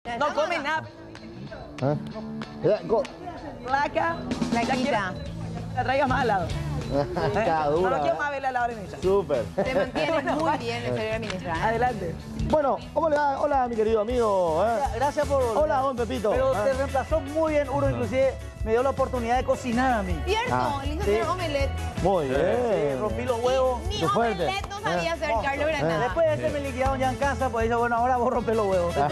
No comen nada. ¿Eh? Placa. Plaquita. La traigas más al lado. Está No dura. lo quiero más ver al lado de la mesa. Súper. Se mantiene muy bien el señor ministra. Adelante. Bueno, ¿cómo le va? Hola, mi querido amigo. Gracias por volver. Hola, don Pepito. Pero te reemplazó muy bien, Uro, inclusive me dio la oportunidad de cocinar a mí. Cierto, el hijo sí. de omelette. Muy Sí, bien. rompí los huevos. Ni Qué fuerte. omelette no sabía hacer Carlos Granada. Después de ese me liquidaron ya en casa, pues dije, bueno, ahora vos rompes los huevos. O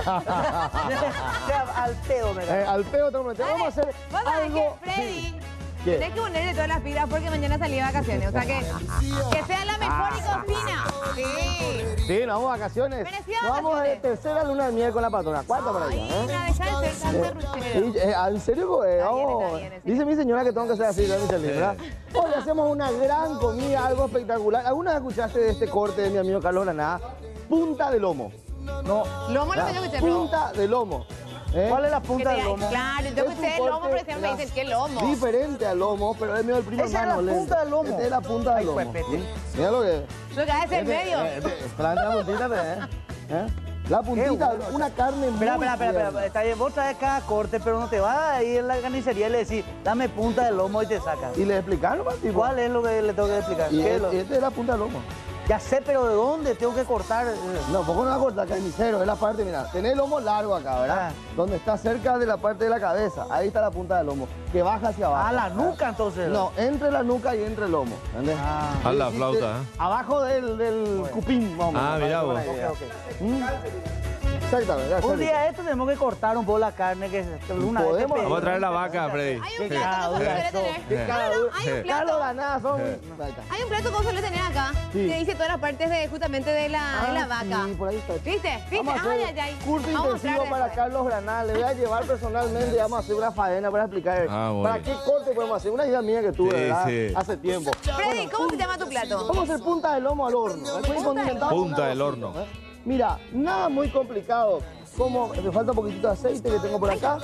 sea, al pedo me da. Al pego te prometemos. Vamos a hacer Vos sabés algo. que Freddy, Sí. ¿Qué? tenés que ponerle todas las pilas porque mañana salí de vacaciones. O sea que sea la mejor y cocina. Sí. Sí, nos vamos a vacaciones. Merecidas Nos vamos de vacaciones. tercera luna de miel con la patrona. ¿Cuánto por ahí? Ay, una deja de ser tan derruchero. ¿En serio? Pues, Está bien, vamos. está bien, Dice mi señora que tengo que ser así, ¿verdad, Michelin? ¿Verdad? Hoy hacemos una gran comida, algo espectacular. ¿Alguna vez escuchaste de este corte de mi amigo Carlos Granada? Punta de lomo. No. Lomo lo que yo escuché, pero... Punta de lomo. ¿Cuál es la punta del lomo? Claro, yo Es un escuché el lomo, corte, pero siempre me dicen, ¿qué lomo? Diferente al lomo, pero es medio el primo Esa es hermano. la punta del lomo. Esta es la punta del Ay, lomo. huepete. ¿Sí? Mira lo que es. Lo que hace en medio. Planta la puntita, ¿eh? La puntita, bueno. una carne muy Espera. tierna. Está bien, vos traes cada corte, pero no te vas ahí en la carnicería y le decís, dame punta del lomo y te sacan. Y le explicaron, más tipo. ¿Cuál es lo que le tengo que explicar? Y ¿Qué es lo- este es la punta del lomo. Ya sé, pero ¿de dónde tengo que cortar? No, poco no va a cortar carnicero, es la parte, mira, tenés el lomo largo acá, ¿verdad? Ah. Donde está cerca de la parte de la cabeza, ahí está la punta del lomo, que baja hacia abajo. A la ¿verdad? nuca, entonces. No, entre la nuca y entre el lomo, ¿entendés? Ah, A la Y flauta, Abajo del cupín, más o menos. Ah, mirá para que vos. tengan ok, una ok. idea. Exactamente. Un exacto. día esto tenemos que cortar un poco la carne que una vez ¿Podemos? te Vamos a traer la vaca, Freddy. Hay un plato que suele tener. Qué cara dura. Hay un Carlos plato. Granada son... Ahí está. Hay un plato que suele tener acá, Sí. que dice todas las partes de justamente de la vaca. Sí, por ahí está. ¿Viste? Vamos a hacer curso Vamos a intensivo mostrar para después. Carlos Granada. Le voy a llevar personalmente y vamos a hacer una faena para explicar Ah, bueno. para qué corte podemos hacer. Una idea mía que tuve, Sí, ¿verdad? sí. Hace tiempo. Freddy, ¿cómo se llama tu plato? Vamos a hacer punta de lomo al horno. Después condimentado con Punta del arrocito, horno. Mira, nada muy complicado. Como me falta un poquito de aceite que tengo por acá.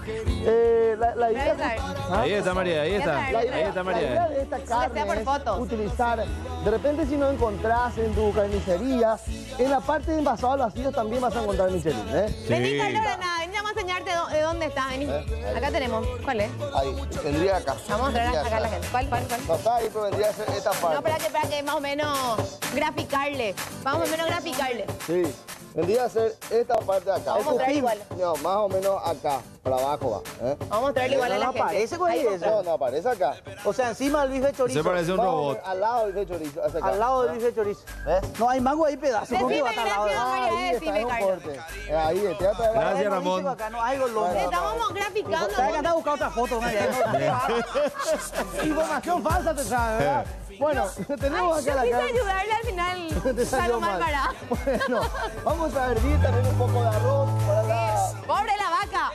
La idea Voy a ver. ¿Ah? Ahí está María, ahí está. Ya La Ahí idea, está la idea María. de esta sea carne por es fotos. utilizar, de repente si no encontrás en tu carnicería, en la parte de envasado al vacío también vas a encontrar Michelin, Vení, Sí. Carlos Granada, vení, vamos a enseñarte de dónde está, vení. Acá tenemos, ¿cuál es? Ahí, tendría acá. Vamos a mostrar acá a la gente. ¿Cuál? No está ahí, pero vendría a ser esta parte. No, para que más o menos graficarle. Vamos más o menos graficarle. Sí, vendría a ser esta parte de acá. Vamos a mostrar igual. No, más o menos acá, para abajo va. Vamos a mostrarle igual a No la gente. aparece con Ahí eso. mostramos. No, aparece acá. O sea, encima del bife chorizo. Se parece un Más o robot. menos al lado del chorizo. hacia acá. Al lado del bife chorizo. No hay mango ahí pedazo. ¿Cómo que Decime, va a estar al lado de- gracias, María, Ahí está, decime, es un Carlos. corte. Ahí, te voy a traer. Gracias, Bueno, Ramón. dice acá, no hay lomo. Estábamos graficando. ¿Sabes que anda a buscar otra foto? ¿No? Información falsa te trae, ¿verdad? Bueno, tenemos Yo acá la quise carne. ayudarle al final. Te salió Salgo mal mal. parado. Bueno, vamos a hervir también un poco de arroz para la... Pobre la vaca.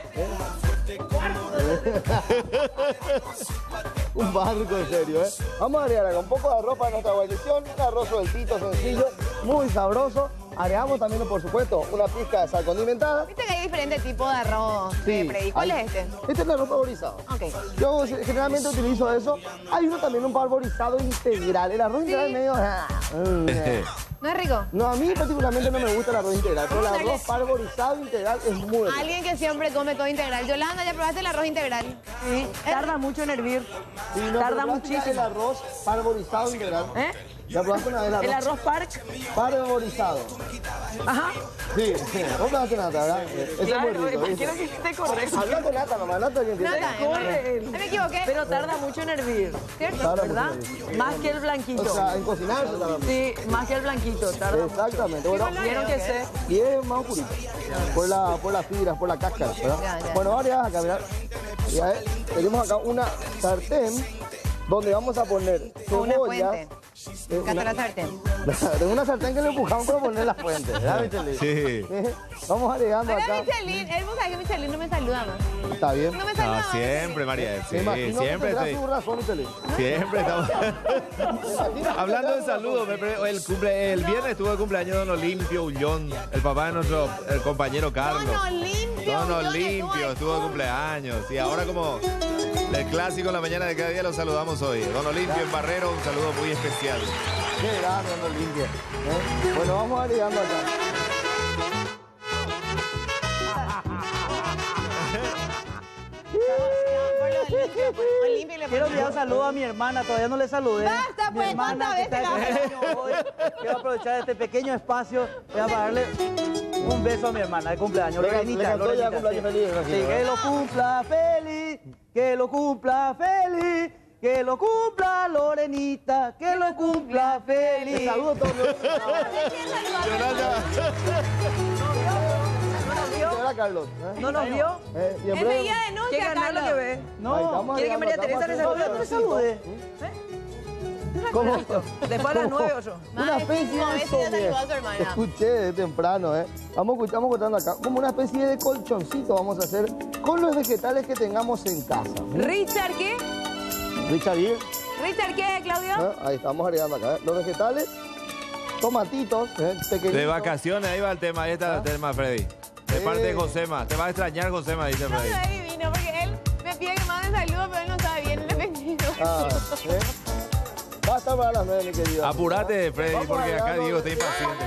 Un barco, en serio, ¿eh? Vamos a agregar acá un poco de arroz para nuestra guarnición, un arroz sueltito, sencillo, muy sabroso. Agregamos también, por supuesto, una pizca de sal condimentada. Viste que hay diferentes tipos de arroz, Freddy. ¿Cuál ahí. es este? Este es el arroz parborizado. Ok. Yo generalmente utilizo eso. Hay uno también, un parborizado integral. El arroz integral medio... ¿No es rico? No, a mí particularmente no me gusta el arroz integral, pero el Vamos a arroz parborizado integral es muy rico. Alguien que siempre come todo integral. Yolanda, ¿ya probaste el arroz integral? Sí, tarda mucho en hervir. Sí, no, Tarda pero muchísimo. el arroz parborizado integral. ¿Eh? ¿Ya probaste una vez el arroz? El arroz park. Parborizado. Ajá. Sí, sí. Vos probaste nata, ¿verdad? Ese es muy rico, ¿viste? Quiero que esté correcto. Habla con nata, mamá, nata que entiende. Nata, Corre él. me equivoqué. Pero tarda mucho en hervir. ¿Cierto? Tarda ¿Verdad? mucho en hervir. Más que el O blanquito. sea, en cocinarse también. Sí, más que el blanquito. Tarda mucho. Exactamente. Bueno, Vieron que sé. y es más oscurito. Por las fibras, por la cáscara, ¿verdad? Ya. Bueno, ahora ya acá, mirá. Ya, tenemos acá una sartén donde vamos a poner Una cebollas. fuente. Acá está la sartén. Tengo una sartén que le empujamos para poner la fuente, ¿verdad, Michelin? Sí. Vamos agregando Oiga, acá. Michelin, él sabe que Michelin no me saluda más. Está bien. No me saluda Ah, más. siempre, María. Sí, Me imagino que siempre tendrá estoy. su razón, Michelin. Siempre estamos. Hablando de saludos, el viernes estuvo de cumpleaños Don Olimpio Ullón, el papá de nuestro el compañero Carlos. Tono limpio. Don Ullón, Olimpio estuvo de cumpleaños. Y ahora como el clásico en la mañana de cada día lo saludamos hoy. Don Olimpio en Barrero, un saludo muy especial. Qué grande, no limpio. Bueno, vamos agregando acá. Limpio y le Quiero pone. enviar un saludo a mi hermana, todavía no le saludé. Basta, Mi pues, hermana ¿cuántas que está de veces la- cumpleaños hoy. Quiero aprovechar este pequeño espacio para darle un beso a mi hermana de cumpleaños. Le Lorenita, cantó ya Lorenita, cumpleaños sí. feliz, me Sí, imagino, que ¿eh? lo cumpla feliz, que lo cumpla feliz, que lo cumpla Lorenita, que lo cumpla feliz. Saludos a todos. Yolanda. Hola, Carlos. ¿No nos vio? Y en breve- Enseguida ¿Quiere denuncia, ganar lo que Carlos. ve? No, Ahí estamos ¿quiere que María llegando, Teresa le estamos todavía no le saludé. ¿Cómo? Después a las 9, 8. Una Más de especie 5 de veces ya somier. saludó a su hermana. Escuché de temprano, ¿eh? Estamos cortando acá. Como una especie de colchoncito vamos a hacer con los vegetales que tengamos en casa. ¿Richard qué? Richard Gere, ¿Richard qué, Claudio? ¿eh? Ahí estamos agregando acá, ¿eh? Los vegetales, tomatitos, pequeñitos. De vacaciones, ahí va el tema, ahí está el tema, Freddy. De parte de Josema. Te va a extrañar, Josema, dice Freddy. Claudio es divino porque él me pide que mande saludos, pero él no sabe bien el efectivo. Ah, ¿eh? Va a estar para las 9, mi querido. Apurate, Freddy, Vamos porque acá agregando- Diego está impaciente.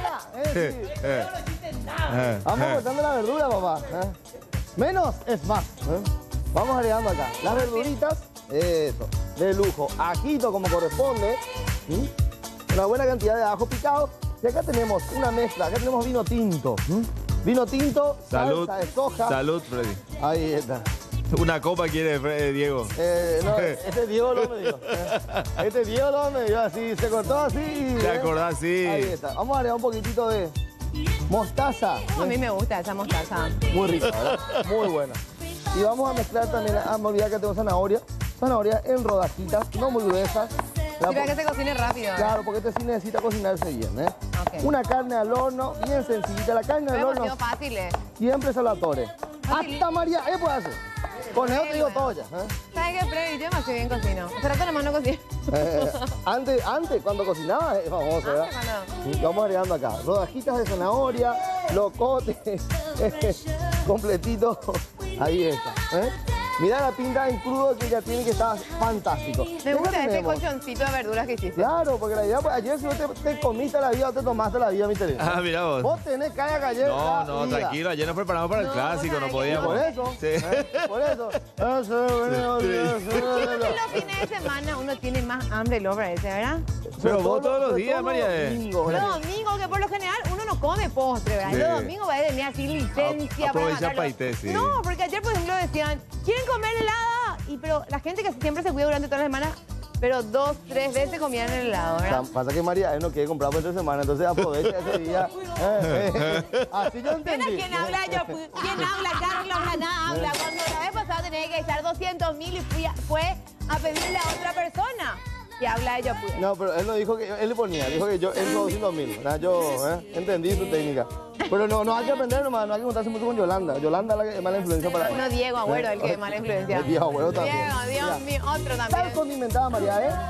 Sí. Vamos cortando la verdura, papá. ¿eh? Menos es más. ¿eh? Vamos agregando acá las verduritas. Eso, de lujo. Ajito como corresponde. ¿m? Una buena cantidad de ajo picado. Y acá tenemos una mezcla. Acá tenemos vino tinto. ¿m? Vino tinto, Salud. salsa de soja. Salud, Freddy. Ahí está. Una copa quiere Diego. No, este Diego no me dio. Este Diego no me dio así. Se cortó así. ¿Te acordás? Sí. Ahí está. Vamos a agregar un poquitito de mostaza. A mí me gusta esa mostaza. Muy rica, ¿verdad? Muy buena. Y vamos a mezclar también, me olvidé que tengo zanahoria. Zanahoria en rodajitas, no muy gruesas. Y para que se cocine rápido. Claro, porque este sí necesita cocinarse bien, ¿eh? Ok. Una carne al horno, bien sencillita. La carne al Pero horno sido fácil, ¿eh? siempre se la atore. Fácil. Hasta María, puede hacer. Con eso te digo todo ya. ¿Sabes qué, Freddy? Yo demasiado bien cocino. Hace rato nomás no cocino. Antes, cuando cocinaba, es famoso, ¿verdad? Cuando- Y vamos agregando acá, rodajitas de zanahoria, locote, completito, ahí está. ¿eh? Mira la pinta en crudo que ya tiene, que está fantástico. Me ¿Qué gusta más este tenemos? colchoncito de verduras que hiciste. Claro, porque la idea, pues, ayer si vos te comiste la vida o te tomaste la vida, mi Teresa. Ah, mira vos. Vos tenés que ayer No, la no, vida. tranquilo. Ayer nos preparamos para el No, clásico, no ¿sabes podíamos. Por eso, Sí. por eso. Los fines de semana uno tiene más hambre, lo parece, ¿verdad? Pero vos todos los días, María. Domingos, Los domingos, que por lo general uno no come postre, ¿verdad? Sí. Los domingos va a tener así licencia para Aprovecha matarlo. paité, sí. No, porque ayer, por ejemplo, decían, ¿quieren comer helado? Pero la gente que siempre se cuida durante toda la semana, pero 2, 3 veces comían el helado, ¿verdad? Pasa que María él no quiere comprar por 3 semanas, entonces aprovecha ese día. Así yo Mira, entendí. ¿quién habla? ¿Quién habla? Carlos Granada habla. Cuando la vez pasada tenía que echar 200.000 y fue a pedirle a otra persona. Que habla ella, pues. No, pero él no dijo que él le ponía, dijo que él hizo 200.000. Yo entendí su técnica. Pero no hay que aprender nomás, no hay que contarse mucho con Yolanda. Yolanda es la que es mala influencia para él. Uno Diego Agüero, el que es mala influencia. El Diego Agüero también. Diego, Dios mío, otro Sal también. condimentada, María,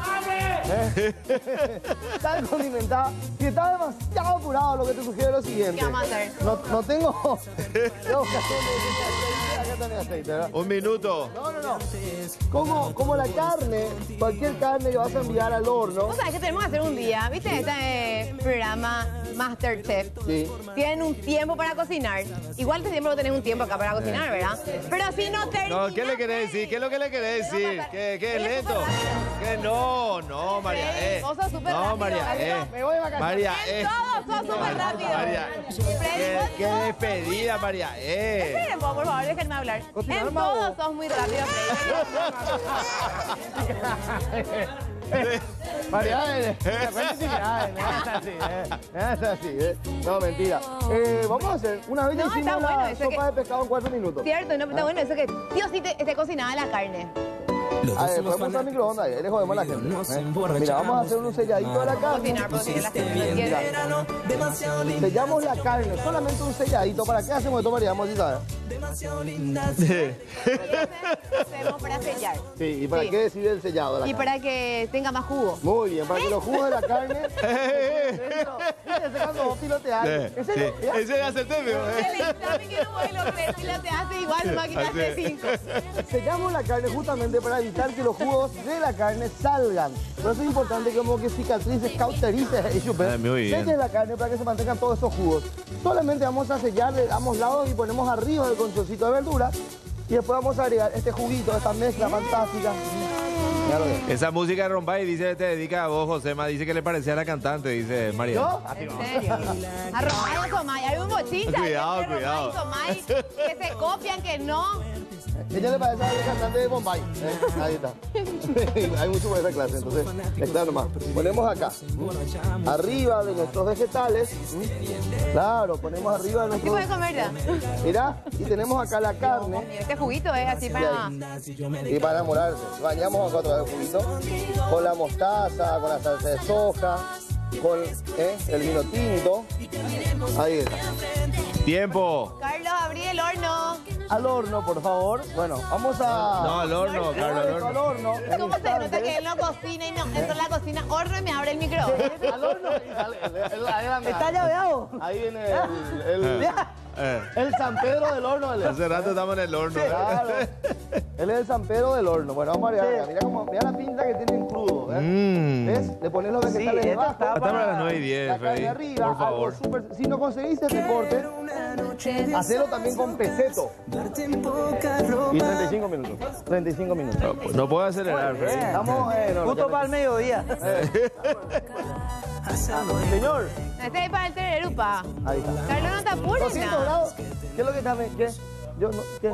Sal condimentada. Si está demasiado apurado, lo que te sugiero es lo siguiente. ¿Qué vamos a hacer? No tengo... Tengo que hacer acá tenés aceite, ¿verdad? Un minuto. No. Como la carne, cualquier carne que vas a enviar al horno. Vos sabés que tenemos que hacer un día, ¿viste? Este programa Masterchef. Sí. Tienen un tiempo para cocinar. Igual siempre tenés un tiempo acá para cocinar, ¿verdad? Pero si no terminas... No, ¿qué le querés decir? ¿Qué es lo que le querés decir? ¿Que es lento? Que no, María. Vos sos súper No, rápido. María. Me voy de vacaciones. María. En todo sos súper rápido. María. Freddy, vos Qué no. despedida, María. Esperen, por favor, déjenme hablar. Cocinar En mago. todo sos muy rápido, Freddy. María, es así, No, mentira. Vamos a hacer, una vez ya No, está hicimos bueno, la eso sopa que- de pescado en 4 minutos. Cierto, no, está bueno eso que sí o sí esté cocinada la carne. A ver, podemos usar microondas, le jodemos a la gente. Mira, vamos a hacer un selladito de la carne. Cocinar, porque la gente no entiende. Sellamos la carne, solamente un selladito. ¿Para qué hacemos esto, María? Vamos a decir, Hacemos para sellar. Sí, ¿y para Sí. qué decide el sellado de la Y carne? para que tenga más jugo. Muy bien, para que los jugos de la carne... ¿Viste cuando vos piloteás? ¿En serio? ¿Ya? Ese era el tema. El examen que no vuelo, si la te hace igual, máquinas de 5. Sellamos la carne justamente para evitar que los jugos de la carne salgan. Por eso es importante que como que cicatrices, cauterices y chupen. Muy bien. Selles la carne para que se mantengan todos esos jugos. Solamente vamos a sellar, le damos lados y ponemos arriba del conchoncito de verdura. Y después vamos a agregar este juguito, esta mezcla fantástica. Mira lo que es. Esa música de Rombay dice, te dedica a vos, Josema. Dice que le parecía a la cantante, dice María. ¿Yo? En serio. A Romay o Somay. Hay un bochita. Cuidado, entre Romay cuidado. y Somay que se copian, que no. Ella le parece a la cantante de Bombay. Ahí está. Hay mucho por esa clase, entonces, está nomás. Ponemos acá, arriba de nuestros vegetales. Claro, ponemos arriba de ¿Qué puedes nuestros... comer ya? Mirá, y tenemos acá la carne. Este juguito es así para... Y para enamorarse. Bañamos acá otra vez el juguito. Con la mostaza, con la salsa de soja, con el vino tinto. Ahí está. Tiempo. Carlos, abrí el horno. Al horno, por favor. Bueno, vamos a... No, al horno, Carlos, al Al horno. horno. en ¿Cómo se nota instantes. que él no cocina y no entra en la cocina, horno y me abre el microondas? Al horno y sale. ¿Está llaveado? Ahí viene Eh, el San Pedro del horno. hace rato estamos en el horno. Claro. Él es el San Pedro del horno. Bueno, vamos a agregar. Mira la pinta que tiene en crudo. ¿Ves? Le pones los vegetales Sí, debajo. esto está Estamos a las 9:10, La carne Freddy. arriba. Por favor. Algo súper- Si no conseguís este corte, hacelo también con peseto. Y 35 minutos. 35 minutos. No puedo acelerar, Freddy. Estamos... Justo para el mediodía. Señor. Este es para el tererupa. Ahí está. Carlos, no te apures. 200 nada. grados. ¿Qué es lo que está? ¿Qué? Yo no... ¿Qué?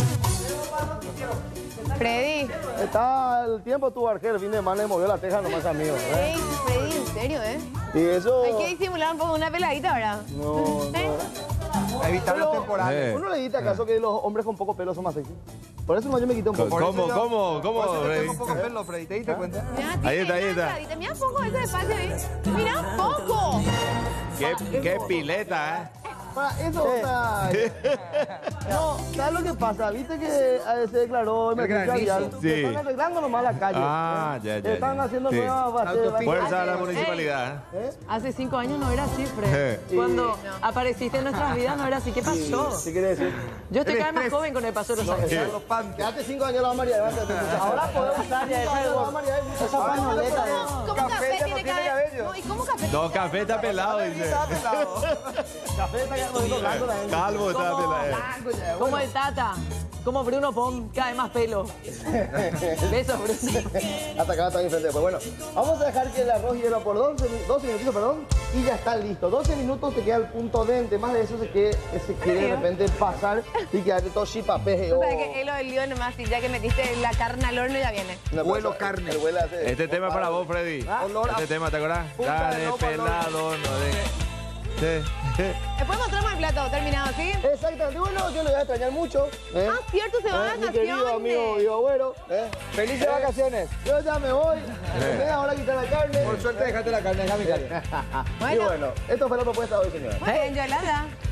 Freddy. Está el tiempo tu Argel, el fin de semana le movió la teja nomás a mí. Ey, Freddy, en serio, ¿eh? Y eso... Hay que disimular un poco una peladita ahora. No, ¿Eh? Evitar los Pero, temporales. ¿uno le dice acaso que los hombres con poco pelo son más sexy? Por eso no, yo me quité un poco. ¿Cómo, Freddy? Un poco pelo, Freddy, ¿te diste cuenta? Mira, Ahí está, tiene ahí una está. peladita. Mira poco ese espacio ahí. Mira poco. Qué pileta, ¿eh? Para eso, o sea, no, ¿sabes lo que pasa? Viste que se declaró emergencia granizo. vial. Sí. Están arreglando nomás la calle. Ah, ya. Están haciendo Sí. nuevas bases. Fuerza a la municipalidad. Hace 5 años no era así, Fred. Cuando apareciste en nuestras vidas no era así. ¿Qué pasó? ¿Sí quiere decir? Yo estoy cada vez más joven con el paso de los años. Los panties. Quédate 5 años la María. Ahora podemos usar ya esa pañoleta. ¿Cómo Café café ya no tiene tiene cabello. No, ¿y cómo café? No, café está pelado, dice. Café está ya poniendo blanco la gente. Calvo está pelado. Como el Tata, como Bruno Pom, cae más pelo. Besos, Bruno. Hasta acá está mi frente. Pues bueno, vamos a dejar que el arroz hierva por 12 minutitos, perdón, y ya está listo. 12 minutos te queda el punto dente, más de eso se quiere de repente pasar y quedarte todo chipapeje. O sea que él lo lío nomás, y ya que metiste la carne al horno ya viene. Huelo carne. El huele hace... Este tema es para vos, Freddy. Olor a Este tema, ¿te acordás? punta Ya de de ropa, pelado, no de... Sí. Después mostramos el plato terminado, ¿sí? Exactamente, bueno, yo lo voy a extrañar mucho. Ah, cierto, se va de Mi querido amigo vacaciones. Diego Agüero. Felices vacaciones. Yo ya me voy. Ahora quitar la carne. Por suerte dejaste la carne, déjame carne. Y bueno, esto fue la propuesta de hoy, señora. Muy bien, Yolanda.